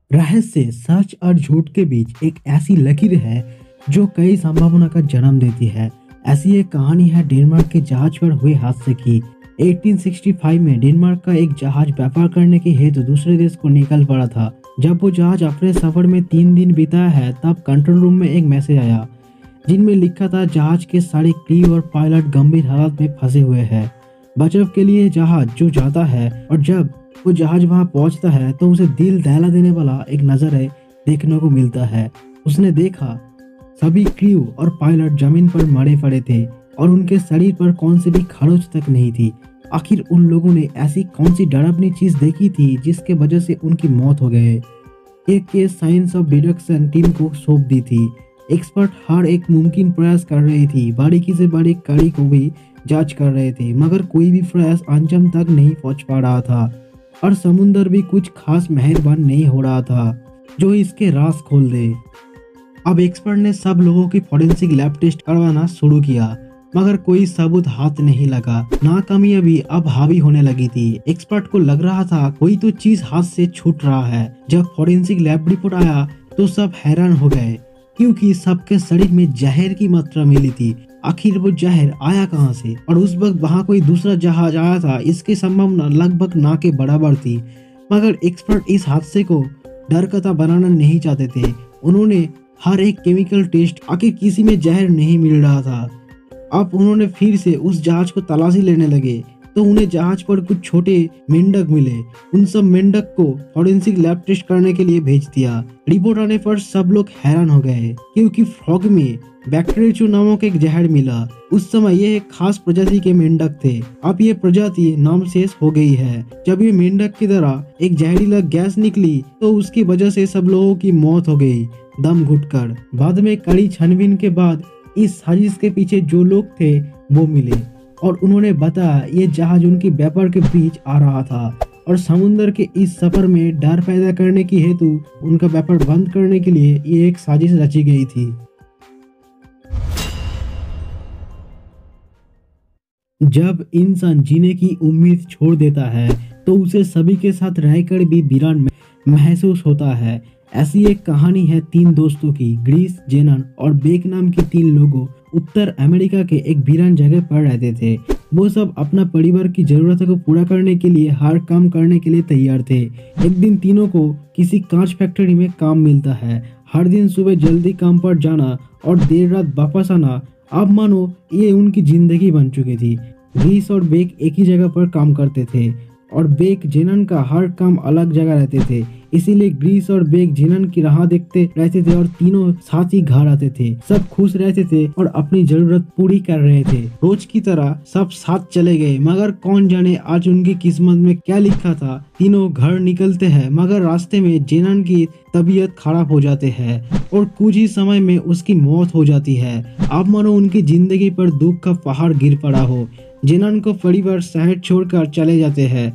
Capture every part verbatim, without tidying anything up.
रहस्य, सच और झूठ के बीच एक ऐसी लकीर है जो कई संभावना का जन्म देती है। ऐसी एक कहानी है डेनमार्क के जहाज पर हुए हादसे की। अठारह सौ पैंसठ में डेनमार्क का एक जहाज व्यापार करने के हेतु दूसरे देश को निकल पड़ा था। जब वो जहाज अपने सफर में तीन दिन बिताया है, तब कंट्रोल रूम में एक मैसेज आया जिनमें लिखा था जहाज के सारे क्रू और पायलट गंभीर हालत में फंसे हुए हैं। बचाव के लिए जहाज जो जाता है और जब वो जहाज वहां पहुंचता है तो उसे दिल दहला देने वाला एक नजारा देखने को मिलता है। उसने देखा सभी क्रू और पायलट जमीन पर मरे पड़े थे और उनके शरीर पर कौन सी भी खरोच तक नहीं थी। आखिर उन लोगों ने ऐसी कौन सी डरावनी चीज देखी थी जिसके वजह से उनकी मौत हो गई। एक case science of deduction team को सौंप दी थी। एक्सपर्ट हर एक मुमकिन प्रयास कर रही थी, बारीकी से बारीक कड़ी को भी जांच कर रहे थे, मगर कोई भी प्रयास अंजाम तक नहीं पहुंच पा रहा था और समुंदर भी कुछ खास मेहरबान नहीं हो रहा था जो इसके राज खोल दे। अब एक्सपर्ट ने सब लोगों की फॉरेंसिक लैब टेस्ट करवाना शुरू किया, मगर कोई सबूत हाथ नहीं लगा। नाकामियां भी अब हावी होने लगी थी। एक्सपर्ट को लग रहा था कोई तो चीज हाथ से छूट रहा है। जब फॉरेंसिक लैब रिपोर्ट आया तो सब हैरान हो गए, क्योंकि सबके शरीर में जहर की मात्रा मिली थी। आखिर वो जहर आया कहां से और उस वक्त वहां कोई दूसरा जहाज आया था, इसकी संभावना लगभग ना के बराबर थी। मगर एक्सपर्ट इस हादसे को डर कथा बनाना नहीं चाहते थे। उन्होंने हर एक केमिकल टेस्ट, आखिर किसी में जहर नहीं मिल रहा था। अब उन्होंने फिर से उस जहाज को तलाशी लेने लगे तो उन्हें जहाज पर कुछ छोटे मेंढक मिले। उन सब मेंढक को फॉरेंसिक लैब टेस्ट करने के लिए भेज दिया। रिपोर्ट आने पर सब लोग हैरान हो गए, क्योंकि फ्रॉग में बैक्टीरिया नामक एक जहर मिला। उस समय ये एक खास प्रजाति के मेंढक थे। अब ये प्रजाति नामशेष हो गई है। जब ये मेंढक की तरह एक जहरीला गैस निकली तो उसकी वजह से सब लोगों की मौत हो गई दम घुटकर। बाद में कड़ी छानबीन के बाद इस साजिश के पीछे जो लोग थे वो मिले और उन्होंने बताया ये जहाज उनकी व्यापार के बीच आ रहा था और समुद्र के इस सफर में डर पैदा करने की हेतु उनका व्यापार बंद करने के लिए ये एक साजिश रची गई थी। जब इंसान जीने की उम्मीद छोड़ देता है तो उसे सभी के साथ रहकर भी वीरान महसूस होता है। ऐसी एक कहानी है तीन दोस्तों की। ग्रीस, जेनन और बेक नाम की तीन लोगों उत्तर अमेरिका के एक वीरान जगह पर रहते थे। वो सब अपना परिवार की जरूरतों को पूरा करने के लिए हर काम करने के लिए तैयार थे। एक दिन तीनों को किसी कांच फैक्ट्री में काम मिलता है। हर दिन सुबह जल्दी काम पर जाना और देर रात वापस आना अब मानो ये उनकी जिंदगी बन चुकी थी। ग्रीस और बेक एक ही जगह पर काम करते थे और बेक जेनन का हर काम अलग जगह रहते थे। इसीलिए ग्रीस और बेक जेनन की राह देखते रहते थे और तीनों साथ ही घर आते थे। सब खुश रहते थे और अपनी जरूरत पूरी कर रहे थे। रोज की तरह सब साथ चले गए, मगर कौन जाने आज उनकी किस्मत में क्या लिखा था। तीनों घर निकलते हैं, मगर रास्ते में जेनन की तबीयत खराब हो जाते हैं और कुछ ही समय में उसकी मौत हो जाती है। अब मानो उनकी जिंदगी पर दुख का पहाड़ गिर पड़ा हो। जेनन को परिवार शहर छोड़कर चले जाते हैं।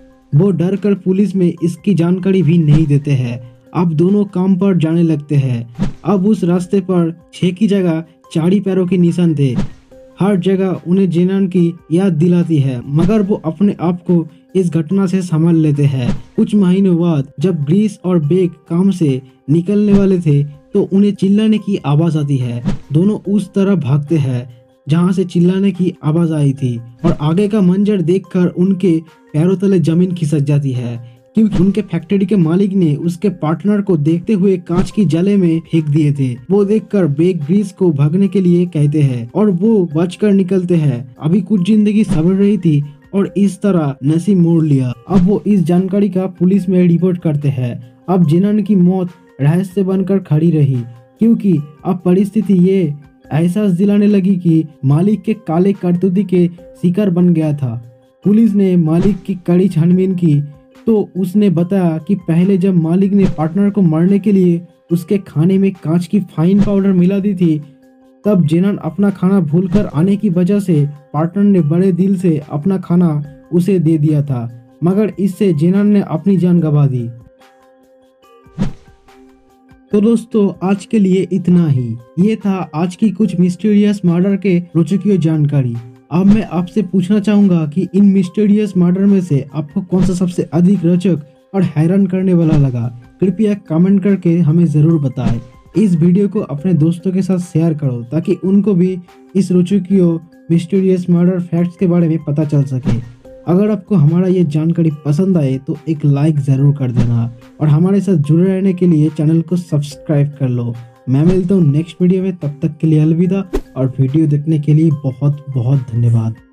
वो डर कर पुलिस में इसकी जानकारी भी नहीं देते हैं। अब दोनों काम पर जाने लगते हैं। अब उस रास्ते पर छह की जगह चार पैरों के निशान थे। हर जगह उन्हें जेनन की याद दिलाती है, मगर वो अपने आप को इस घटना से संभाल लेते हैं। कुछ महीनों बाद जब ग्रीस और बेक काम से निकलने वाले थे तो उन्हें चिल्लाने की आवाज आती है। दोनों उस तरह भागते हैं जहां से चिल्लाने की आवाज आई थी और आगे का मंजर देखकर उनके पैरों तले जमीन खिसक जाती है, क्योंकि उनके फैक्ट्री के मालिक ने उसके पार्टनर को देखते हुए कांच की जले में फेंक दिए थे। वो देखकर बेक ग्रीस को भागने के लिए कहते हैं और वो बचकर निकलते हैं। अभी कुछ जिंदगी संभल रही थी और इस तरह नसीब मोड़ लिया। अब वो इस जानकारी का पुलिस में रिपोर्ट करते हैं। अब जेनन की मौत रहस्य बनकर खड़ी रही, क्योंकि अब परिस्थिति ये एहसास दिलाने लगी कि मालिक के काले करतूती के शिकार बन गया था। पुलिस ने मालिक की कड़ी छानबीन की तो उसने बताया कि पहले जब मालिक ने पार्टनर को मारने के लिए उसके खाने में कांच की फाइन पाउडर मिला दी थी, तब जेनन अपना खाना भूलकर आने की वजह से पार्टनर ने बड़े दिल से अपना खाना उसे दे दिया था, मगर इससे जेनन ने अपनी जान गंवा दी। तो दोस्तों, आज के लिए इतना ही। ये था आज की कुछ मिस्टीरियस मर्डर के रोचकीय जानकारी। अब मैं आपसे पूछना चाहूंगा कि इन मिस्टीरियस मर्डर में से आपको कौन सा सबसे अधिक रोचक और हैरान करने वाला लगा। कृपया कमेंट करके हमें ज़रूर बताएं। इस वीडियो को अपने दोस्तों के साथ शेयर करो ताकि उनको भी इस रुचिकियों मिस्टीरियस मर्डर फैक्ट्स के बारे में पता चल सके। अगर आपको हमारा ये जानकारी पसंद आए तो एक लाइक ज़रूर कर देना और हमारे साथ जुड़े रहने के लिए चैनल को सब्सक्राइब कर लो। मैं मिलता हूँ नेक्स्ट वीडियो में, तब तक के लिए अलविदा और वीडियो देखने के लिए बहुत बहुत धन्यवाद।